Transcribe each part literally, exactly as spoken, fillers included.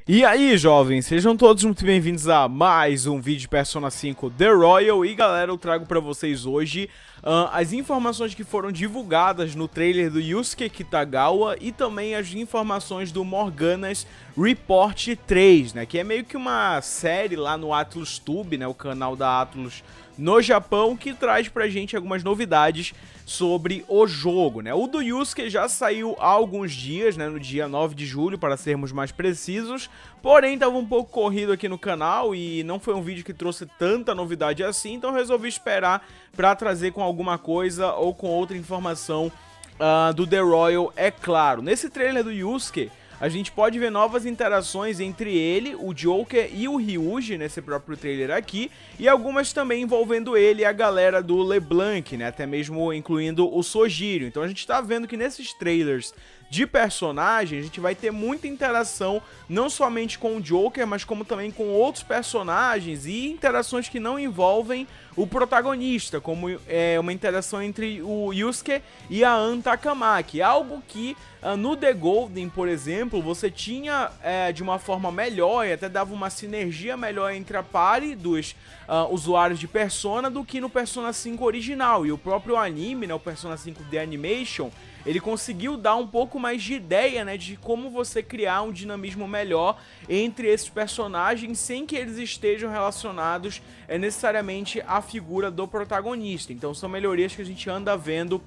E aí, jovens, sejam todos muito bem-vindos a mais um vídeo de Persona cinco The Royal. E galera, eu trago pra vocês hoje uh, as informações que foram divulgadas no trailer do Yusuke Kitagawa e também as informações do Morgana's Report três, né, que é meio que uma série lá no AtlusTube, né, o canal da Atlus no Japão, que traz pra gente algumas novidades sobre o jogo, né? O do Yusuke já saiu há alguns dias, né, no dia nove de julho, para sermos mais precisos, porém estava um pouco corrido aqui no canal e não foi um vídeo que trouxe tanta novidade assim, então resolvi esperar para trazer com alguma coisa ou com outra informação uh, do The Royal, é claro. Nesse trailer do Yusuke, a gente pode ver novas interações entre ele, o Joker e o Ryuji nesse próprio trailer aqui, e algumas também envolvendo ele e a galera do LeBlanc, né, até mesmo incluindo o Sojiro. Então a gente tá vendo que nesses trailers de personagem a gente vai ter muita interação, não somente com o Joker, mas como também com outros personagens e interações que não envolvem o protagonista, como é, uma interação entre o Yusuke e a Ann Takamaki, algo que uh, no The Golden, por exemplo, você tinha é, de uma forma melhor e até dava uma sinergia melhor entre a party dos uh, usuários de Persona do que no Persona cinco original, e o próprio anime, né, o Persona cinco The Animation, ele conseguiu dar um pouco mais de ideia, né, de como você criar um dinamismo melhor entre esses personagens sem que eles estejam relacionados é, necessariamente à figura do protagonista. Então são melhorias que a gente anda vendo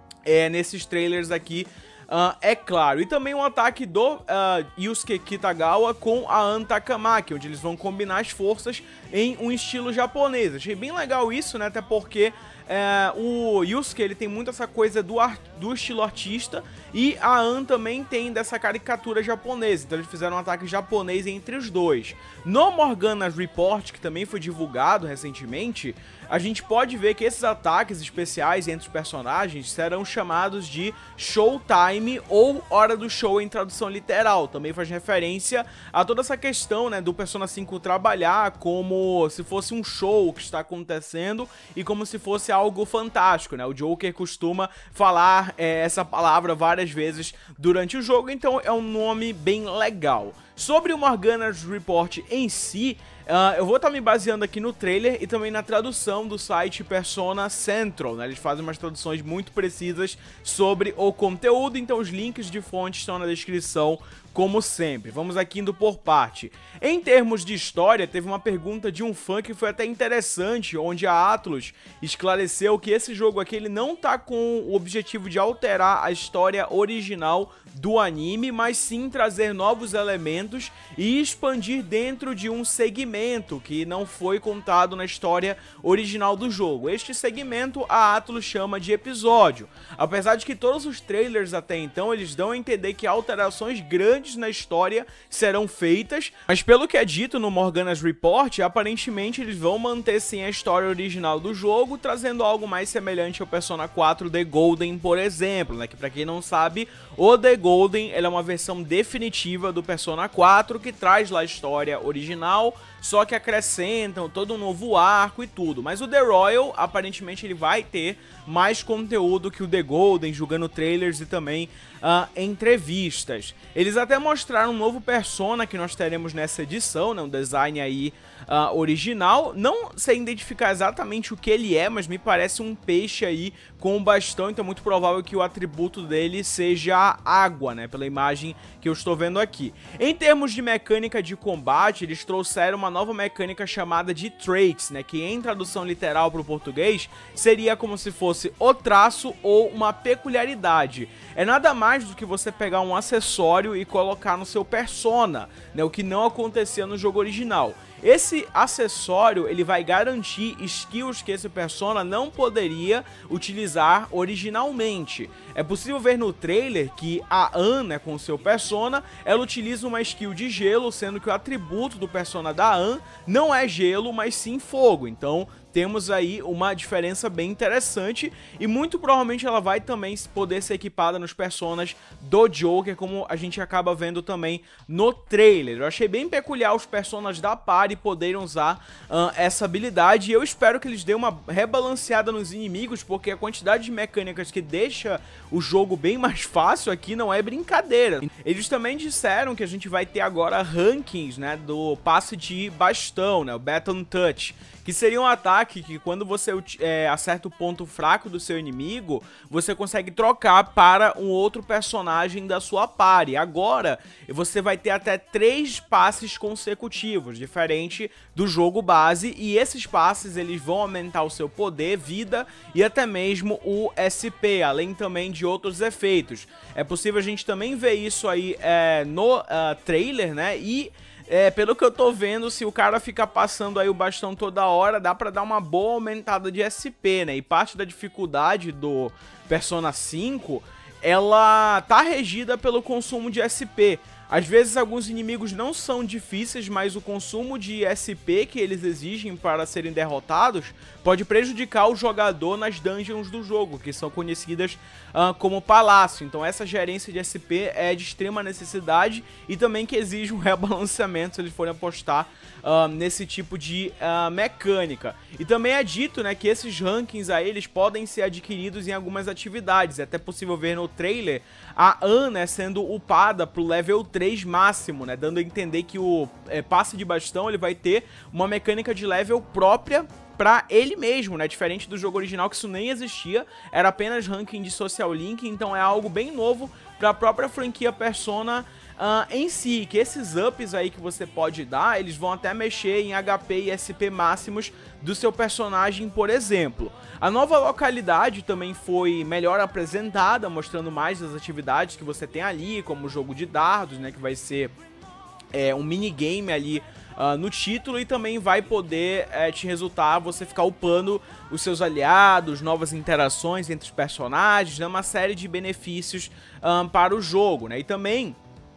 é, nesses trailers aqui, uh, é claro. E também um ataque do uh, Yusuke Kitagawa com a Ann Takamaki, onde eles vão combinar as forças em um estilo japonês. Achei bem legal isso, né, até porque É, o Yusuke, ele tem muito essa coisa do, art, do estilo artista, e a Ann também tem dessa caricatura japonesa, então eles fizeram um ataque japonês entre os dois. No Morgana's Report, que também foi divulgado recentemente, a gente pode ver que esses ataques especiais entre os personagens serão chamados de Showtime ou Hora do Show em tradução literal. Também faz referência a toda essa questão, né, do Persona cinco trabalhar como se fosse um show que está acontecendo e como se fosse algo fantástico, né? O Joker costuma falar é, essa palavra várias vezes durante o jogo, então é um nome bem legal. Sobre o Morgana's Report em si, uh, eu vou estar tá me baseando aqui no trailer e também na tradução do site Persona Central, né? Eles fazem umas traduções muito precisas sobre o conteúdo, então os links de fonte estão na descrição, como sempre. Vamos aqui indo por parte. Em termos de história, teve uma pergunta de um fã que foi até interessante, onde a Atlus esclareceu que esse jogo aqui ele não tá com o objetivo de alterar a história original do anime, mas sim trazer novos elementos e expandir dentro de um segmento que não foi contado na história original do jogo. Este segmento a Atlus chama de episódio. Apesar de que todos os trailers até então eles dão a entender que alterações grandes na história serão feitas, mas pelo que é dito no Morgana's Report, aparentemente eles vão manter sim a história original do jogo, trazendo algo mais semelhante ao Persona quatro The Golden, por exemplo, né, que pra quem não sabe, o The Golden ele é uma versão definitiva do Persona quatro, que traz lá a história original, só que acrescentam todo um novo arco e tudo. Mas o The Royal, aparentemente ele vai ter mais conteúdo que o The Golden, julgando trailers e também uh, entrevistas. Eles até mostraram um novo Persona que nós teremos nessa edição, né, um design aí uh, original. Não sei identificar exatamente o que ele é, mas me parece um peixe aí com um bastão, então é muito provável que o atributo dele seja a água, né, pela imagem que eu estou vendo aqui. Em termos de mecânica de combate, eles trouxeram uma nova mecânica chamada de traits, né, que em tradução literal para o português seria como se fosse o traço ou uma peculiaridade. É nada mais do que você pegar um acessório e colocar no seu persona, né, o que não acontecia no jogo original. Esse acessório ele vai garantir skills que esse persona não poderia utilizar originalmente. É possível ver no trailer que a Ann, né, com o seu persona, ela utiliza uma skill de gelo, sendo que o atributo do persona da Ann não é gelo, mas sim fogo. Então temos aí uma diferença bem interessante e muito provavelmente ela vai também poder ser equipada nos personagens do Joker, como a gente acaba vendo também no trailer. Eu achei bem peculiar os personagens da party poderem usar uh, essa habilidade, e eu espero que eles dêem uma rebalanceada nos inimigos, porque a quantidade de mecânicas que deixa o jogo bem mais fácil aqui não é brincadeira. Eles também disseram que a gente vai ter agora rankings, né, do passe de bastão, né, o Baton Touch, que seria um ataque que quando você é, acerta o ponto fraco do seu inimigo, você consegue trocar para um outro personagem da sua party. Agora, você vai ter até três passes consecutivos, diferente do jogo base, e esses passes eles vão aumentar o seu poder, vida e até mesmo o S P, além também de outros efeitos. É possível a gente também ver isso aí é, no uh, trailer, né, e... É, pelo que eu tô vendo, se o cara ficar passando aí o bastão toda hora, dá pra dar uma boa aumentada de S P, né? E parte da dificuldade do Persona cinco, ela tá regida pelo consumo de S P. Às vezes alguns inimigos não são difíceis, mas o consumo de S P que eles exigem para serem derrotados pode prejudicar o jogador nas dungeons do jogo, que são conhecidas uh, como palácio. Então essa gerência de S P é de extrema necessidade e também que exige um rebalanceamento se eles forem apostar uh, nesse tipo de uh, mecânica. E também é dito, né, que esses rankings aí eles podem ser adquiridos em algumas atividades. É até possível ver no trailer a Ana sendo upada pro level três máximo, né, dando a entender que o é, passe de bastão ele vai ter uma mecânica de level própria pra ele mesmo, né, diferente do jogo original, que isso nem existia, era apenas ranking de Social Link, então é algo bem novo pra própria franquia Persona uh, em si, que esses ups aí que você pode dar, eles vão até mexer em H P e S P máximos do seu personagem, por exemplo. A nova localidade também foi melhor apresentada, mostrando mais das atividades que você tem ali, como o jogo de dardos, né, que vai ser é, um minigame ali Uh, no título, e também vai poder é, te resultar você ficar upando os seus aliados, novas interações entre os personagens, né, uma série de benefícios um, para o jogo, né, e também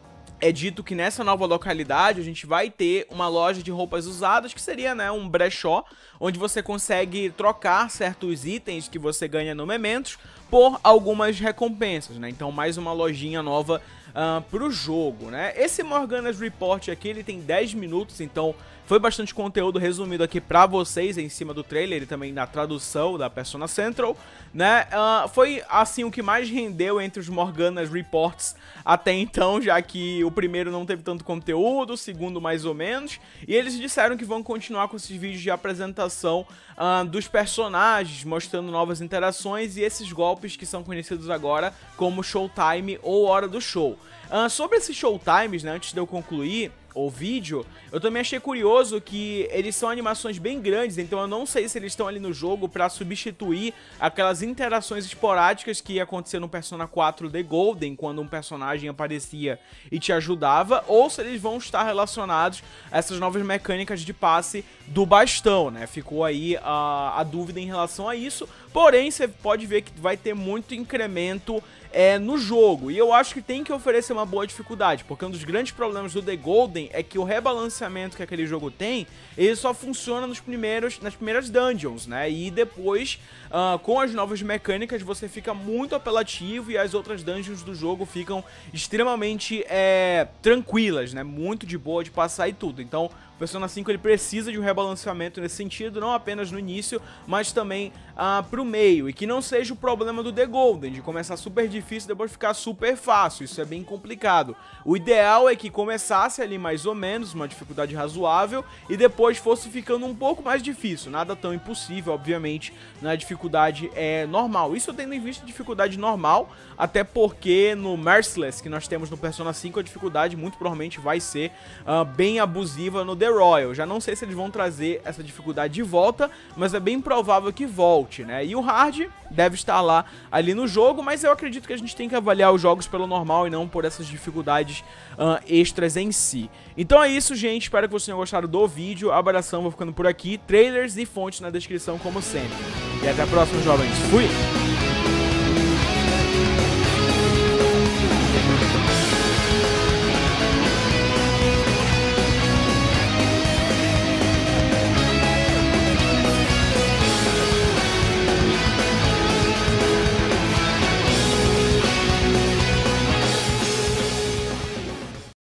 é dito que nessa nova localidade a gente vai ter uma loja de roupas usadas, que seria, né, um brechó, onde você consegue trocar certos itens que você ganha no Mementos por algumas recompensas, né, então mais uma lojinha nova Uh, pro jogo, né? Esse Morgana's Report aqui, ele tem dez minutos, então foi bastante conteúdo resumido aqui pra vocês em cima do trailer e também na tradução da Persona Central, né? Uh, foi, assim, o que mais rendeu entre os Morgana's Reports até então, já que o primeiro não teve tanto conteúdo, o segundo mais ou menos, e eles disseram que vão continuar com esses vídeos de apresentação uh, dos personagens, mostrando novas interações e esses golpes que são conhecidos agora como Showtime ou Hora do Show. Uh, sobre esses Showtimes, né, antes de eu concluir o vídeo, eu também achei curioso que eles são animações bem grandes, então eu não sei se eles estão ali no jogo pra substituir aquelas interações esporádicas que ia acontecer no Persona quatro The Golden, quando um personagem aparecia e te ajudava, ou se eles vão estar relacionados a essas novas mecânicas de passe do bastão, né? Ficou aí a, a dúvida em relação a isso, porém você pode ver que vai ter muito incremento É, no jogo, e eu acho que tem que oferecer uma boa dificuldade, porque um dos grandes problemas do The Golden é que o rebalanceamento que aquele jogo tem, ele só funciona nos primeiros, nas primeiras dungeons, né, e depois, uh, com as novas mecânicas, você fica muito apelativo e as outras dungeons do jogo ficam extremamente é, tranquilas, né, muito de boa de passar e tudo. Então o Persona cinco ele precisa de um rebalanceamento nesse sentido, não apenas no início, mas também uh, pro meio, e que não seja o problema do The Golden, de começar super difícil e depois ficar super fácil, isso é bem complicado. O ideal é que começasse ali mais ou menos, uma dificuldade razoável, e depois fosse ficando um pouco mais difícil, nada tão impossível, obviamente, na dificuldade é normal. Isso eu tendo em vista a dificuldade normal, até porque no Merciless, que nós temos no Persona cinco, a dificuldade muito provavelmente vai ser uh, bem abusiva no The Royal. Já não sei se eles vão trazer essa dificuldade de volta, mas é bem provável que volte, né? E o Hard deve estar lá ali no jogo, mas eu acredito que a gente tem que avaliar os jogos pelo normal e não por essas dificuldades uh, extras em si. Então é isso, gente. Espero que vocês tenham gostado do vídeo. Abração, vou ficando por aqui. Trailers e fontes na descrição, como sempre. E até a próxima, jovens. Fui!